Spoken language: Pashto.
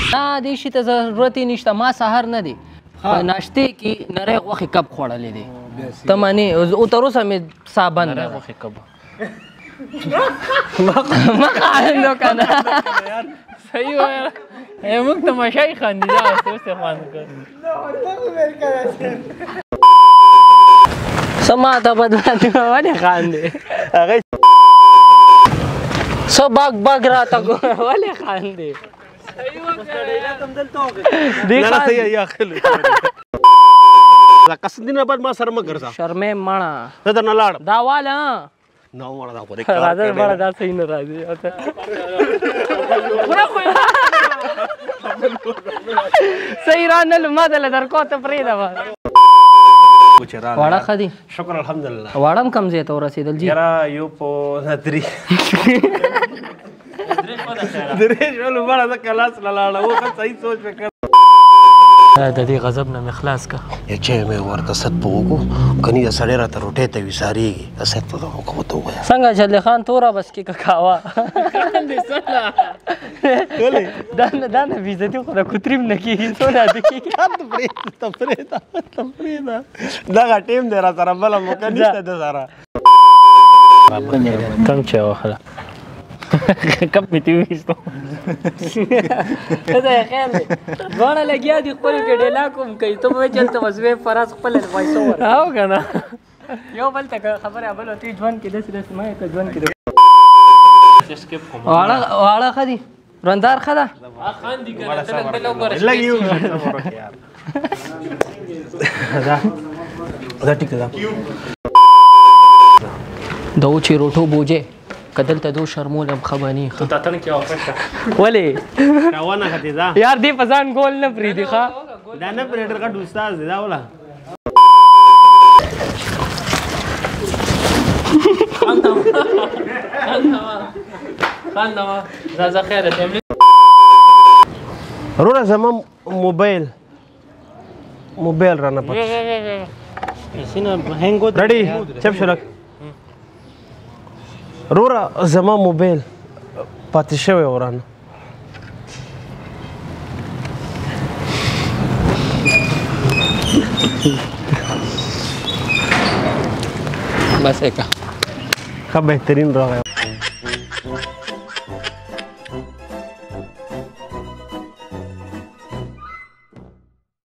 نه دې شي ته ضرورت یې نشته ما سهار نه دی په ناشتې کې نری غوښې کب خوړلی دی ته منې او تر اوسه مې ساه بنده ده مه خاندو که نه صحیح وایه موږ تماشا یې خاندي دا اوس یې خوند کړ څه ما ته بدبختي ولې خاندې څه بګ بګ راته ګوره ولې خاندې قصدینه بعد ما سره مه ګرځه شرمې مړه زه درنه لاړم دا واله نه مړه دا خو دې راځه مړه دا صحیح نه راځي صحیح رانه ما دله درکو ته پرېږده واړه ښه دي شکر الحمدلله واړه هم کم ځای ته ورسېدل جي یاره یو په درې شولو مړه زه کلاس له لاړه و ښه صحیح سوچ مې کړ د دې غضب نه مې خلاص که چې مې ورته ست په وکړو کني د سړی راته روټۍ ته وسارېږي ست په دغه وکړو ته ووایه څنګه جلي خان توره بس کې کاوه دا نه بېزتي خو د کوتریم نه کېږي څونه د کېږي تفریده دغه ټیم دی را سره بله موقع نشته د سره کم چای واخله کپ مې تې وویستو ته یې خیر دی دواړه لګیا دي خپلو کې ډیلاګ هم کوي ته به وایې چې هلته بس وې فراز خپله وایسو ور او که نه یو بل ته خبره بل ته ژوند کې داسې داسې ما ته ژوند کې واړه ښه دي رندار ښه ده خاندي که نه ته لږ وګوره دا ټیک ده د اوچې روټو بوجې که دلته دو شرمولم ښه به ني ولې روانه ختې ده یار دې په ځان ګول نه پرېږدي ښه دا نه پرې ډېر غټ استاد دی دا وله خاندمه ځه خیره تمرین وروره زما موبایل رانه پټ ریډي چپ شو لږ وروره زما موبایل پاتې شوی ورانه بس ایکا ښه بهترین راغی